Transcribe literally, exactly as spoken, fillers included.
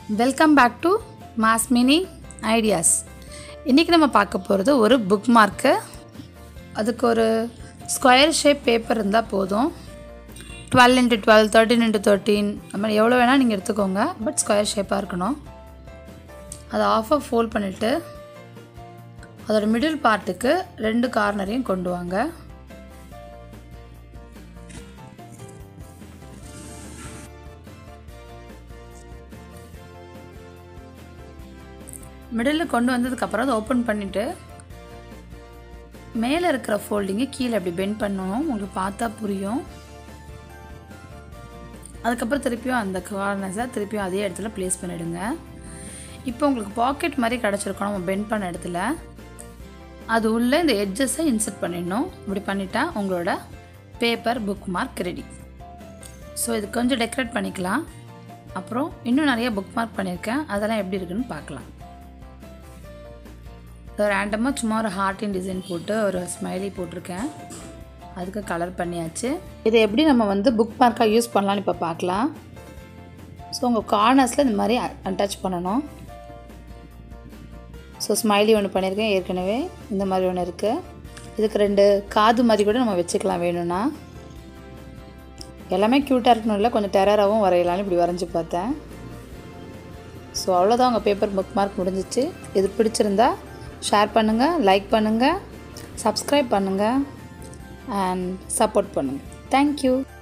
Welcome back to mass mini ideas. இன்றைக்கி நம்ம பார்க்க போகிறது ஒரு புக் மார்க்கு. அதுக்கு ஒரு ஸ்கொயர் ஷேப் பேப்பர் இருந்தால் போதும். Twelve into twelve thirteen into thirteen அது மாதிரி எவ்வளோ வேணால் நீங்கள் எடுத்துக்கோங்க. பட் ஸ்கொயர் ஷேப்பாக இருக்கணும். அதை ஆஃபாக ஃபோல்ட் பண்ணிவிட்டு அதோட மிடில் பார்ட்டுக்கு ரெண்டு கார்னரையும் கொண்டு வாங்க. மிடில் கொண்டு வந்ததுக்கப்புறம் அதை ஓப்பன் பண்ணிவிட்டு மேலே இருக்கிற ஃபோல்டிங்கை கீழே அப்படி பெண்ட் பண்ணணும். உங்களுக்கு பார்த்தா புரியும். அதுக்கப்புறம் திருப்பியும் அந்த கார்னர்ஸை திருப்பியும் அதே இடத்துல ப்ளேஸ் பண்ணிவிடுங்க. இப்போ உங்களுக்கு பாக்கெட் மாதிரி கிடச்சிருக்கோம் நம்ம பெண்ட் பண்ண இடத்துல. அது உள்ளே இந்த எட்ஜஸை இன்சர்ட் பண்ணிடணும். இப்படி பண்ணிட்டா உங்களோட paper bookmark ready. So இது கொஞ்சம் டெக்கரேட் பண்ணிக்கலாம். அப்புறம் இன்னும் நிறைய புக் மார்க் பண்ணியிருக்கேன். அதெல்லாம் எப்படி இருக்குன்னு பார்க்கலாம். ரேண்டமாக சும்மா ஒரு ஹார்ட்டின் டிசைன் போட்டு ஒரு ஸ்மைலி போட்டிருக்கேன். அதுக்கு கலர் பண்ணியாச்சு. இதை எப்படி நம்ம வந்து புக் மார்க்காக யூஸ் பண்ணலான்னு இப்போ பார்க்கலாம். ஸோ உங்கள் கார்னர்ஸில் இந்த மாதிரி அட்டாச் பண்ணணும். ஸோ ஸ்மைலி ஒன்று பண்ணியிருக்கேன் ஏற்கனவே. இந்த மாதிரி ஒன்று இருக்குது. இதுக்கு ரெண்டு காது மாதிரி கூட நம்ம வச்சுக்கலாம் வேணும்னா. எல்லாமே க்யூட்டாக இருக்கணும், இல்லை கொஞ்சம் டெரராகவும் வரையலான்னு இப்படி வரைஞ்சி பார்த்தேன். ஸோ அவ்வளோதான் உங்கள் பேப்பர் புக் மார்க் முடிஞ்சிச்சு. இது பிடிச்சிருந்தா ஷேர் பண்ணுங்கள், லைக் பண்ணுங்கள், சப்ஸ்கிரைப் பண்ணுங்கள் அண்ட் சப்போர்ட் பண்ணுங்கள். தேங்க்யூ.